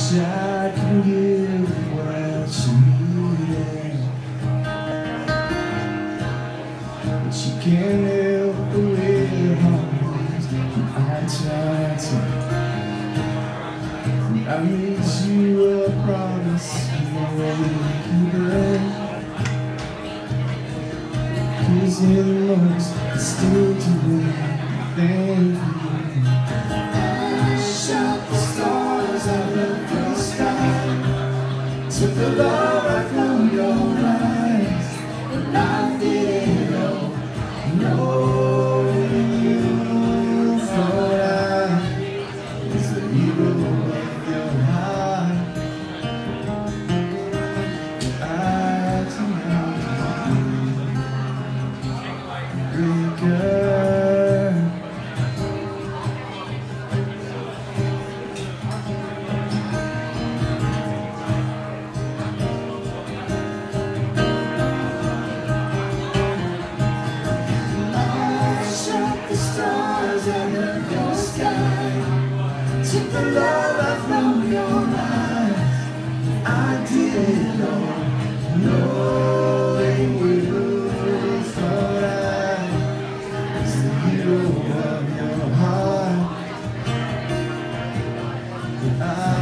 wish I could give what you needed, but you can't help the way it happens. I tried to. I made you a promise, you know keep it. 'Cause it looks still doing everything for you. I shot the stars out of the sky, took the love right from your eyes, and I didn't know you thought I was the hero of your heart. I tonight breaker. Stars under your sky, took the love out from your eyes. I didn't know you thought I was the hero of your heart.